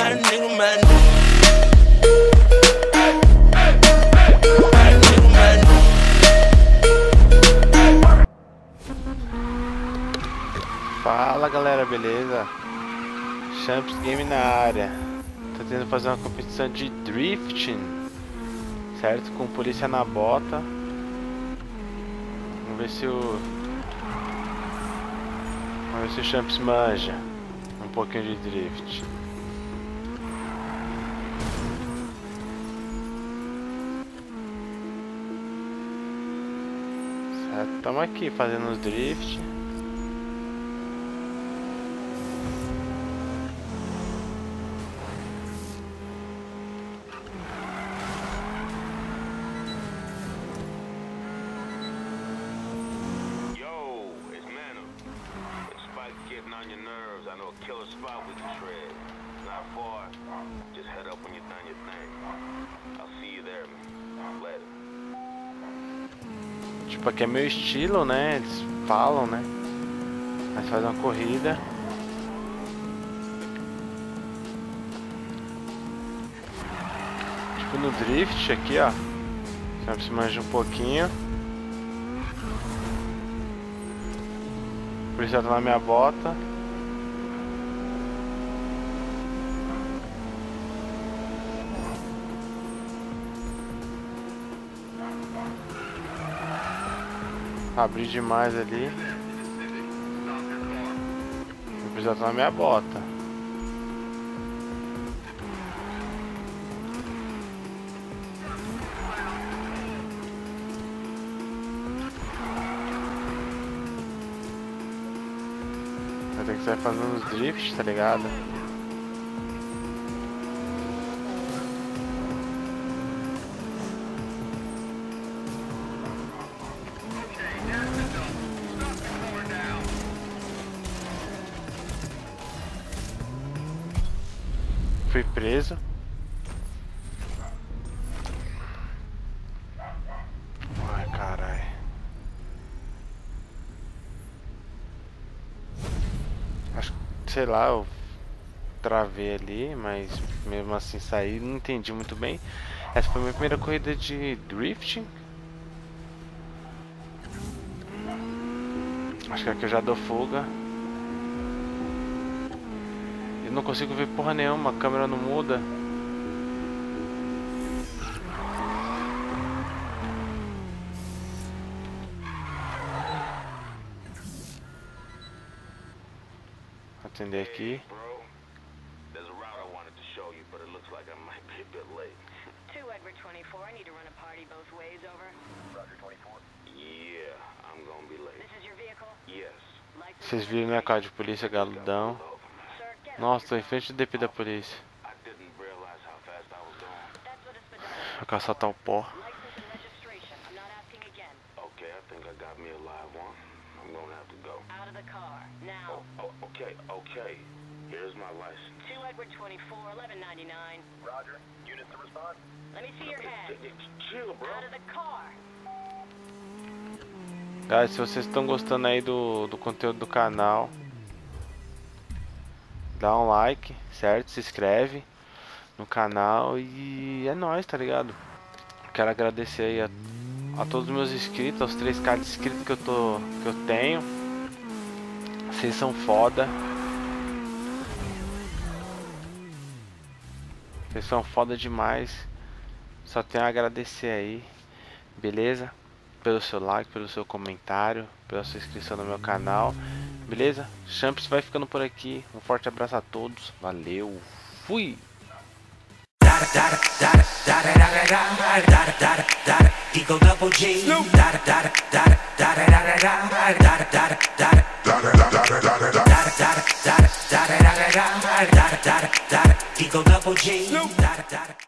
Fala galera, beleza? Champs Game na área. Tô tentando fazer uma competição de drifting, certo? Com polícia na bota. Vamos ver se o Champs manja um pouquinho de drift. Certo, estamos aqui fazendo os drift. On your nerves, I know a killer spot we can tread. Not far. Just head up when you're done your thing. I'll see you there, man. Later. Tipo, aqui é meu estilo, né? Eles falam, né? Mas faz uma corrida. Tipo no drift aqui, ó. Sempre se manja um pouquinho. Por isso eu tô na minha bota. Abri demais ali. Por isso eu tô na minha bota. Vai ter que sair fazendo os drifts, tá ligado? Fui preso. Ai, caralho. Acho que, sei lá, eu travei ali, mas mesmo assim saí, não entendi muito bem. Essa foi a minha primeira corrida de drifting. Acho que aqui eu já dou fuga. Eu não consigo ver porra nenhuma, a câmera não muda. Atender aqui. Vocês viram, né, carro de polícia galudão. Nossa, tô em frente do DP da polícia. Vou caçar o pó. Guys, se vocês estão gostando aí do conteúdo do canal, dá um like, certo? Se inscreve no canal e é nóis, tá ligado? Quero agradecer aí a todos os meus inscritos, aos 3K de inscritos que eu tenho. Vocês são foda. Vocês são foda demais. Só tenho a agradecer aí, beleza? Pelo seu like, pelo seu comentário, pela sua inscrição no meu canal. Beleza? Champs vai ficando por aqui. Um forte abraço a todos. Valeu. Fui! Eagle Double G.